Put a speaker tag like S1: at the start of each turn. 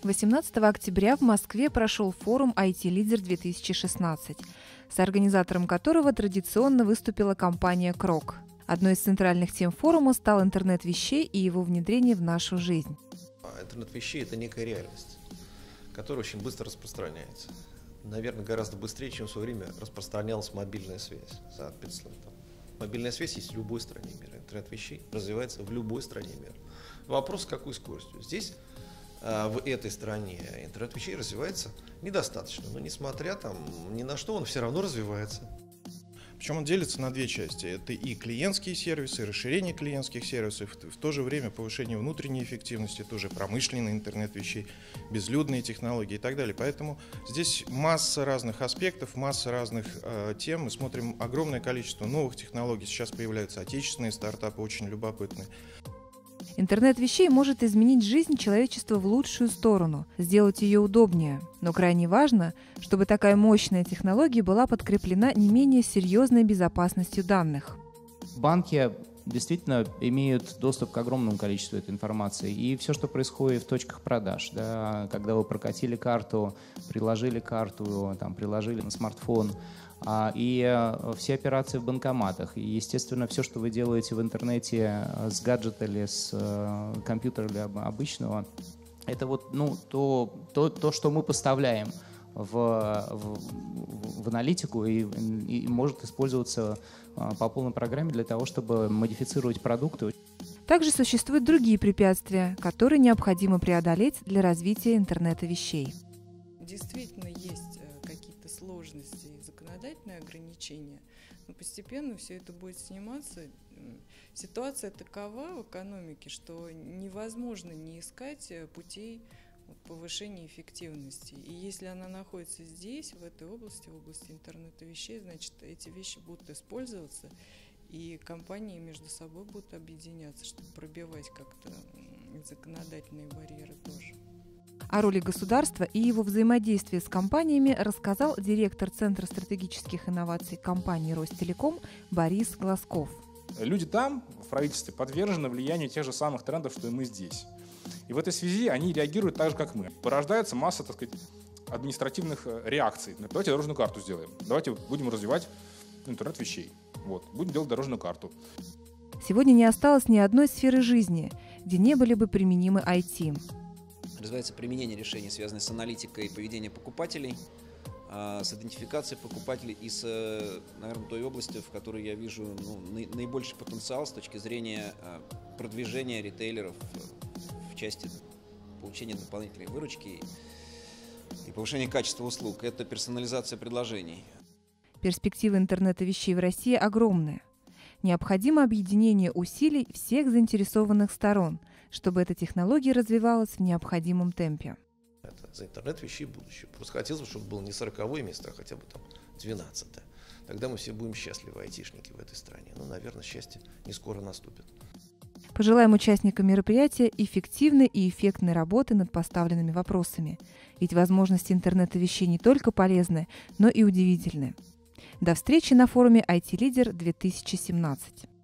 S1: 18 октября в Москве прошел форум IT-лидер-2016, соорганизатором которого традиционно выступила компания «Крок». Одной из центральных тем форума стал интернет вещей и его внедрение в нашу жизнь.
S2: Интернет вещей – это некая реальность, которая очень быстро распространяется. Наверное, гораздо быстрее, чем в свое время распространялась мобильная связь за 5 лет. Мобильная связь есть в любой стране мира. Интернет вещей развивается в любой стране мира. Вопрос, с какой скоростью. Здесь, в этой стране, интернет вещей развивается недостаточно. Но несмотря ни на что, он все равно развивается.
S3: Причем он делится на две части. Это и клиентские сервисы, и расширение клиентских сервисов, в то же время повышение внутренней эффективности, тоже промышленный интернет вещей, безлюдные технологии и так далее. Поэтому здесь масса разных аспектов, масса разных тем. Мы смотрим огромное количество новых технологий. Сейчас появляются отечественные стартапы, очень любопытные.
S1: Интернет вещей может изменить жизнь человечества в лучшую сторону, сделать ее удобнее. Но крайне важно, чтобы такая мощная технология была подкреплена не менее серьезной безопасностью данных.
S4: Банки действительно имеют доступ к огромному количеству этой информации. И все, что происходит в точках продаж, да, когда вы прокатили карту, приложили карту, приложили на смартфон, и все операции в банкоматах, и, естественно, все, что вы делаете в интернете с гаджета или с компьютера или обычного, это вот, то, что мы поставляем в аналитику и может использоваться по полной программе для того, чтобы модифицировать продукты.
S1: Также существуют другие препятствия, которые необходимо преодолеть для развития интернета вещей.
S5: Действительно есть какие-то сложности и законодательные ограничения, но постепенно все это будет сниматься. Ситуация такова в экономике, что невозможно не искать путей повышения эффективности. И если она находится здесь, в этой области, в области интернета вещей, значит, эти вещи будут использоваться, и компании между собой будут объединяться, чтобы пробивать как-то законодательные барьеры тоже.
S1: О роли государства и его взаимодействии с компаниями рассказал директор Центра стратегических инноваций компании «Ростелеком» Борис Глазков.
S6: Люди там, в правительстве, подвержены влиянию тех же самых трендов, что и мы здесь. И в этой связи они реагируют так же, как мы. Порождается масса, так сказать, административных реакций. Давайте дорожную карту сделаем. Давайте будем развивать интернет вещей. Будем делать дорожную карту.
S1: Сегодня не осталось ни одной сферы жизни, где не были бы применимы IT.
S7: Развивается применение решений, связанных с аналитикой поведения покупателей, с идентификацией покупателей и с, наверное, той областью, в которой я вижу наибольший потенциал с точки зрения продвижения ритейлеров в части получения дополнительной выручки и повышения качества услуг. Это персонализация предложений.
S1: Перспективы интернета вещей в России огромные. Необходимо объединение усилий всех заинтересованных сторон, чтобы эта технология развивалась в необходимом темпе.
S2: Это за интернет вещей будущее. Просто хотелось бы, чтобы было не 40-е место, а хотя бы 12-е. Тогда мы все будем счастливы, айтишники в этой стране. Наверное, счастье не скоро наступит.
S1: Пожелаем участникам мероприятия эффективной и эффектной работы над поставленными вопросами. Ведь возможности интернета вещей не только полезны, но и удивительны. До встречи на форуме IT-лидер 2017.